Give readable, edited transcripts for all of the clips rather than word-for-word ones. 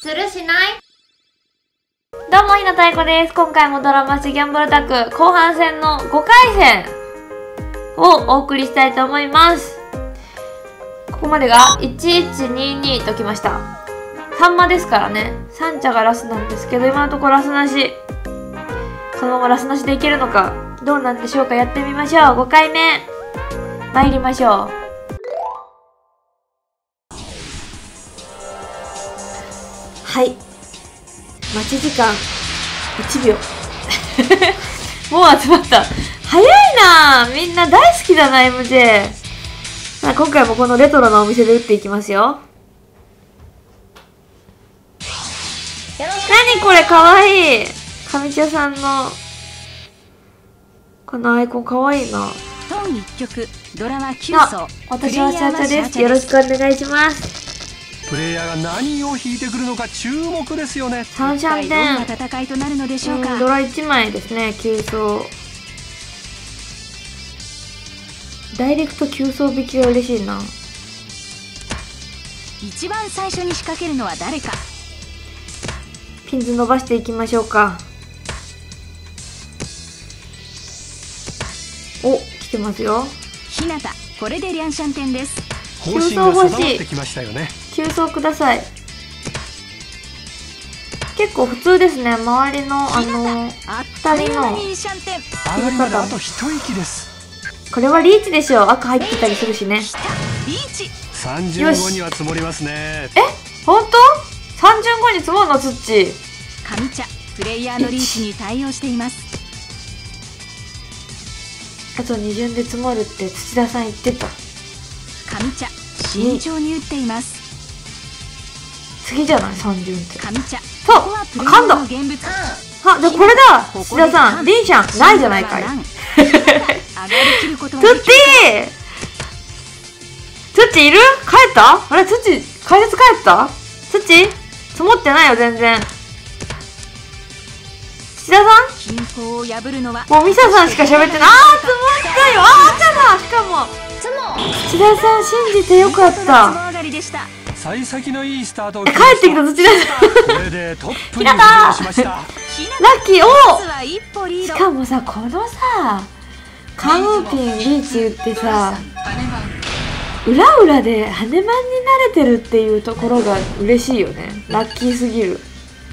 するしない？どうも、ひなたいこです。今回もドラマ誌ギャンブルタク後半戦の5回戦をお送りしたいと思います。ここまでが1122ときました。サンマですからね。三茶がラスなんですけど、今のところラスなし。そのままラスなしでいけるのか、どうなんでしょうか。やってみましょう。5回目参りましょう。はい。待ち時間1秒。もう集まった。早いなぁ。みんな大好きだな、MJ。今回もこのレトロなお店で打っていきますよ。何これ、かわいい。上茶さんのこのアイコンかわいいな。 トン一曲ドラマ9層。 私はシャーチャです。よろしくお願いします。 プレイヤーが何を引いてくるのか注目ですよね。 三シャンテン。 どんな戦いとなるのでしょうか。 ドラ1枚ですね。急走。ダイレクト急走引きが嬉しいな。 一番最初に仕掛けるのは誰か。 ピンズ伸ばしていきましょうか。お、来てますよ。 ひなた、これでリャンシャンテンです。 方針が定まってきましたよね。 急走ください。結構普通ですね。周りの2人の上がりまであと一息です。 これはリーチでしょう。赤入ってたりするしね。 リーチ。 35には積もりますね。 本当？35に積もるの？ツッチー。 上茶、プレイヤーのリーチに対応しています。 あと2巡で積もるって土田さん言ってた。 上茶、慎重に打っています。 次じゃない？3巡って。 上茶、 そう、噛んだ。あ、じゃあこれだ。土田さん、リンシャンないじゃないかい。トゥッティー、トゥッチいる？帰った？あれ、トゥッチ解説帰った？トゥッチ積もってないよ全然。土田さん？ 均衡を破るのはもうミサさんしか喋ってない。積もったよ。赤だ。しかも土田さん信じてよかった。 幸先のいいスタートを帰ってきた土田さん。 これでトップに浮上しました。ラッキー。お、しかもさ、このさカムーピンリーチ打ってさ、裏裏で羽マンに慣れてるっていうところが嬉しいよね。ラッキーすぎる。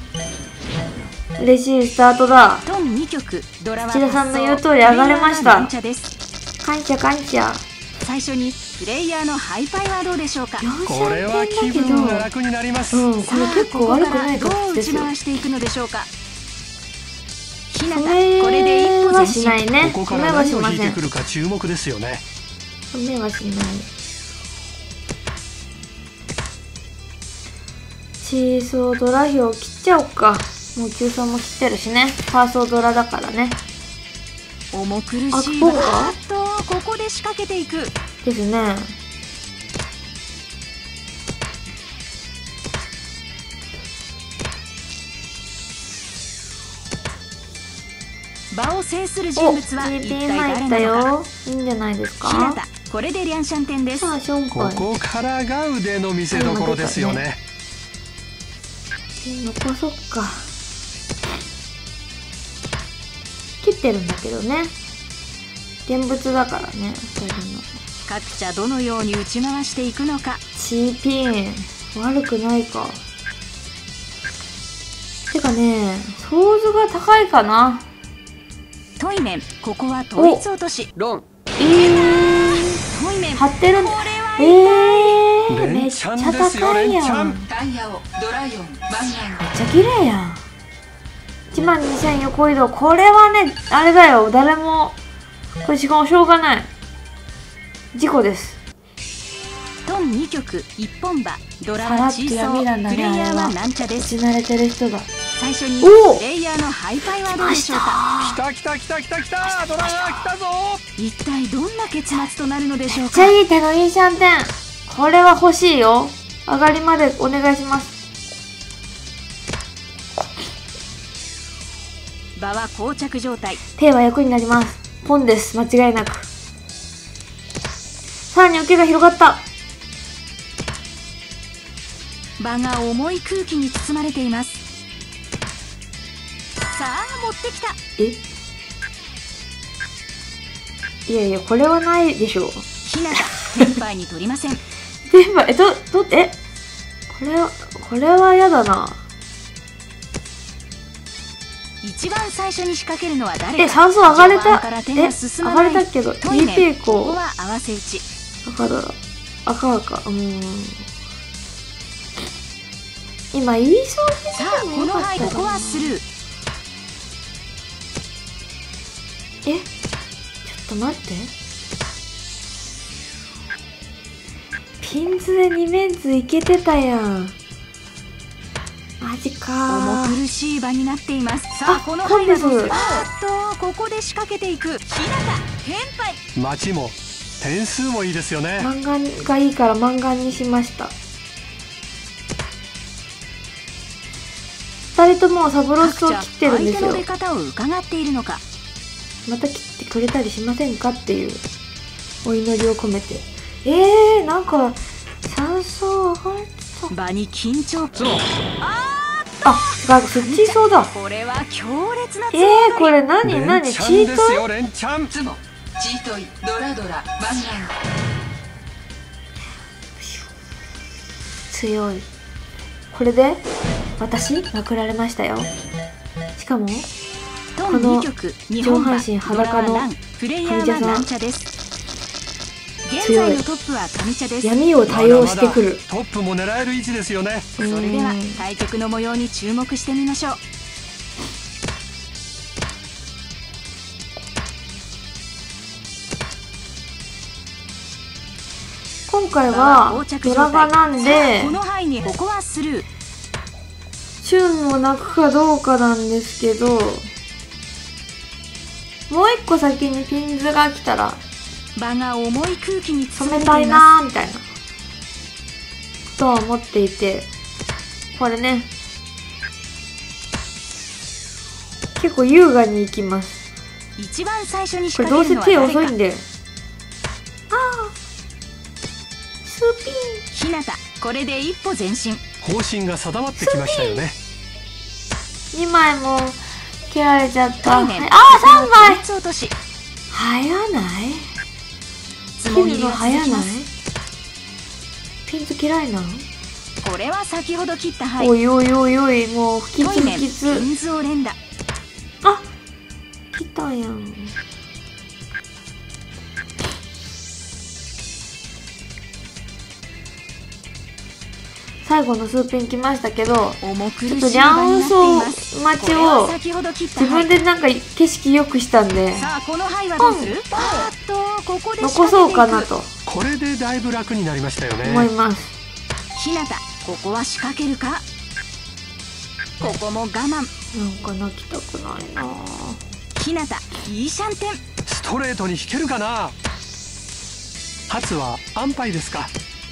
嬉しいスタートだ。土田さんの言う通り上がれました。感謝感謝。 最初にプレイヤーのハイパイはどうでしょうか。 これは気分が楽になります。 これ結構悪くない形ですよ。 どう打ち回していくのでしょうか。ひなた、 これで一歩はしないね。 ここから何を引いてくるか注目ですよね。 目はしない。チーソードラ表切っちゃおうか。もう9層も切ってるしね。ファーソードラだからね。 重苦しい。ここで仕掛けていくですね。 場を制する人物は一体誰なのか。 いいんじゃないですか。 ひなた、これでリャンシャンテンです。 ここからが腕の見せ所ですよね。 残そっか。切ってるんだけどね。現物だからね。 各茶どのように打ち回していくのか。 チーピン悪くないか。てかね、ソーズが高いかな。 トイメン、ここは統一落とし。 ロン。 トイメン張ってるんだ。めっちゃ高いやん。めっちゃ綺麗やん。12000横移動。これはね、あれだよ。誰もこれしかもしょうがない。事故です。 トン2曲1本馬ドラさらっとマチーソ闇なんだね。 ープレイヤーはなんちゃです。 打ち慣れてる人だ。 最初にプレイヤーのハイパイはどうでしょうか。 ドラが来たぞ。 一体どんな結末となるのでしょうか。 めっちゃいい手のいいシャンテン。これは欲しいよ。上がりまでお願いします。 場は膠着状態。 ペイは役になります。ポンです。間違いなく。さらに受けが広がった。 場が重い空気に包まれています。さあ持ってきた。 いやいや、これはないでしょう。 ひなた天杯に取りません。 全部これはやだな。 一番最初に仕掛けるのは誰か。 酸素上がれた。 序盤から手が進まない。 上がれたけど、 トイメン DP こここう。 は合わせ打ち。 赤。今言いそうさあこの牌ここはスルー。 ちょっと待って。ピンズで2面図いけてたやん。マジか重苦しい場になっています。さあこの牌はどうする。ここで仕掛けていく。ひなた天杯。 待ちも点数もいいですよね。 マンガンがいいからマンガンにしました。2人ともサブロスを切ってるんですよ。 相手の出方を伺っているのか。 また切ってくれたりしませんかっていうお祈りを込めて。なんか酸素上がってた。 場に緊張感。 そっちいそうだ。 これは強烈なこれ何チートイ。 連チャンチートイドラマンガン。 強い。これで私まくられましたよ。しかもこの上半身裸のプレイヤーはなんちゃです。現在のトップは上茶です。 闇を多用してくる。 トップも狙える位置ですよね。 それでは対局の模様に注目してみましょう。 今回はドラガなんでこの範囲にここはスルー。 チューンを泣くかどうかなんですけど、もう一個先にピンズが来たら場が重い空気に包止めまれています。 たいなーみたいなことは思っていて、これね結構優雅にいきます。 一番最初に仕これどうせ手掛けるのは誰か。 遅いんで。スピン。 ひなたこれで一歩前進。 方針が定まってきましたよね。 2枚も蹴られちゃった。3 トイメン枚落とし。 早ないつ切るのもぎりが続早ないきます。 ピンズ嫌いなん。 これは先ほど切った牌。 おいもう不吉トイメンピ不吉。 ンズを連打。 来たやん。最後の数ピン来ましたけど、 重苦しいちょっとリ場になっていャンソます。 待ちこれはを先ほど切った自分牌。 でなんか景色良くしたんでさあこの牌はどうする。ここで仕掛けていく。 残そうかなとこれでだいぶ楽になりましたよね。 思います。 ひなたここは仕掛けるか。ここも我慢。 なんか泣きたくないな。 ひなたいいシャンテン。 ストレートに引けるかな。初は安牌ですか。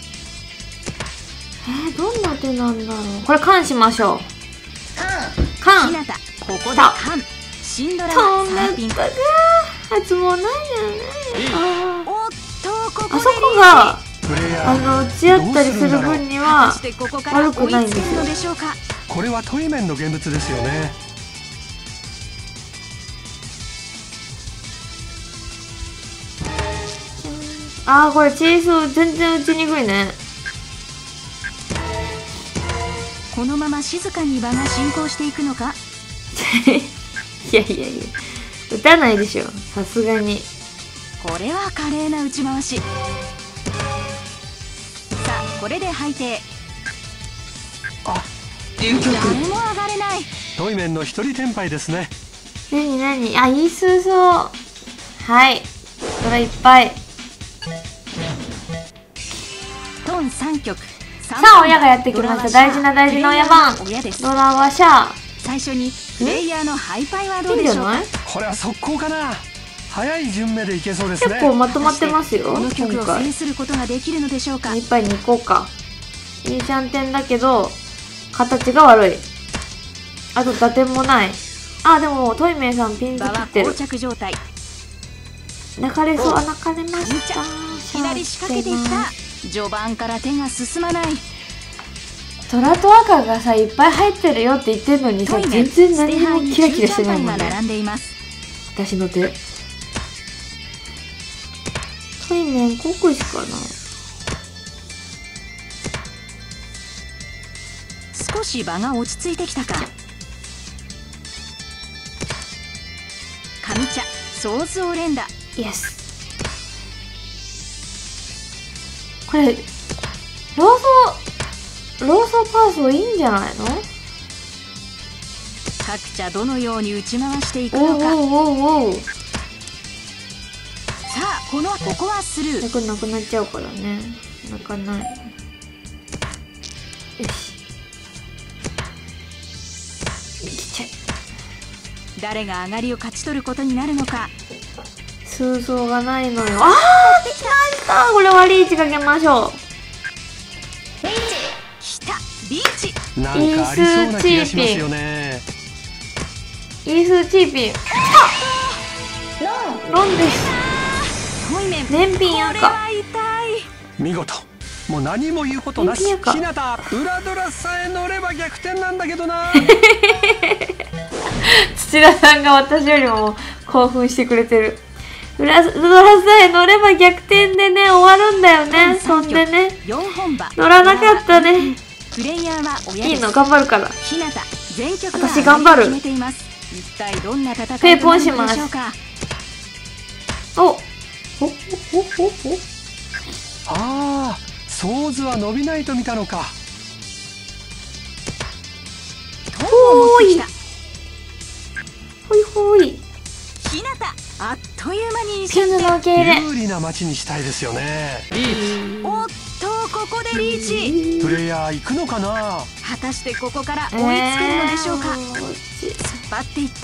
どんな手なんだろう。これカンしましょう。カン。 ひなたここでカン。シンドラ飛はん 3ピン。 でったか。初もないよね。 おっとここであそこがプレイヤー打ち合ったりする分に果はたしてここから悪くないんですよ追いつけるのでしょうか。 これはトイメンの現物ですよね。 これチーズ全然打ちにくいね。 このまま静かに場が進行していくのか。 いや打たないでしょさすがに。 これは華麗な打ち回し。さあこれで敗帝。 流局。 誰も上がれない。 トイメンの一人天杯ですね。 いい数そう。はい。それいっぱい。 トン3局。ささあ親がやってきました。大事な親番。 親です。 ドラはシャー。 最初にプレイヤーのハイパイはどうでしょうか。 これは速攻かな。早い順目でいけそうですね。 結構まとまってますよこの曲を今回。 制することができるのでしょうか。 いっぱいに行こうか。いいシャンテンだけど形が悪い。あと打点もない。でもトイメイさんピンズ場は切ってる。 膠着状態。 泣かれそう。泣かれました。 左仕掛けていった。序盤から手が進まない。 虎と赤がさいっぱい入ってるよって言ってるのにさ、全然何もキラキラしてないもんね。私の手。対面国士かな。 少し場が落ち着いてきたか。上茶ソーズオレンダ。 イエス。これローソパーソいいんじゃないの？ 各茶どのように打ち回していくのか。さあここはスルー。 これなくなっちゃうからね。泣かない。よし。来ちゃえ。 誰が上がりを勝ち取ることになるのか。 数層がないのよ。あー、できました。これはリーチかけましょう。 きたリーチ。 なんかありそうな気がしますよね。 イースチーピン。ロンです。燃品赤。 見事。もう何も言うことなし。日向裏ドラさえ乗れば逆転なんだけどな。 土田さんが私よりも興奮してくれてる。裏ドラさえ乗れば逆転でね、終わるんだよね。そんでね、乗らなかったね。いいの、頑張るから。私頑張る。ペイポンします。おああ、ソーズは伸びないと見たのか。 ほーいほいほい。 ひなたあっという間にピングの受け入れ。 有利な街にしたいですよね。 おっとここでリーチ。 プレイヤー行くのかな。 果たしてここから追いつけるのでしょうか。突っ張っていった。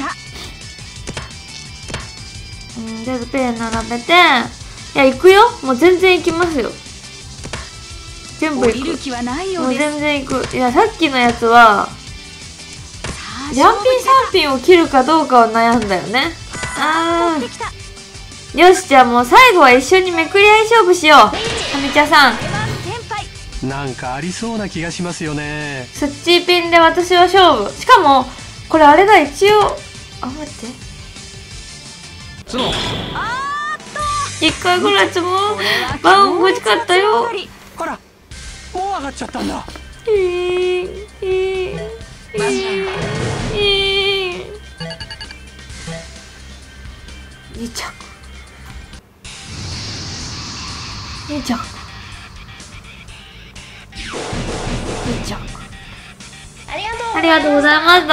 でペン並べて、いや行くよ。もう全然行きますよ。全部行く。 降りる気はないよもううです。 全然行く。いやさっきのやつはジャンピン3ピンを切るかどうかを悩んだよね。あー、よし、じゃあもう最後は一緒にめくり合い勝負しよう。上茶さん、 なんかありそうな気がしますよね。 スッチーピンで私は勝負。しかもこれあれだ、一応待って1回ぐらい積むバウン欲しかったよ。 ほら、もう上がっちゃったんだ。2着ありがとうございました。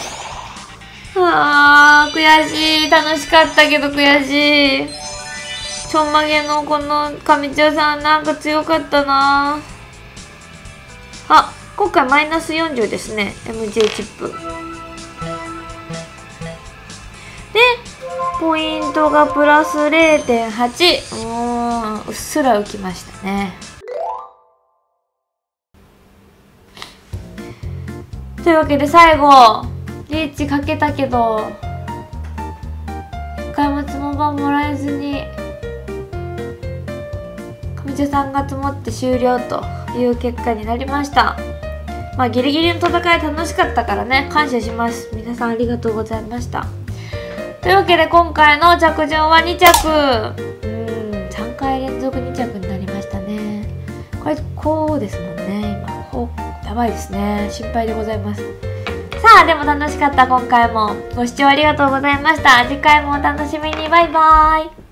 悔しい。楽しかったけど悔しい。ちょんまげのこの上茶さんなんか強かったな。あ、今回マイナス40ですね。 MJ チップでポイントがプラス 0.8。うっすら浮きましたね。というわけで最後リーチかけたけど一回もつもばもらえずに上茶さんが積もって終了という結果になりました。まあギリギリの戦い楽しかったからね、感謝します。皆さんありがとうございました。というわけで今回の着順は2着。3回連続2着になりましたね。これこうですもんね。今やばいですね。心配でございます。さあでも楽しかった。今回もご視聴ありがとうございました。次回もお楽しみに。バイバーイ。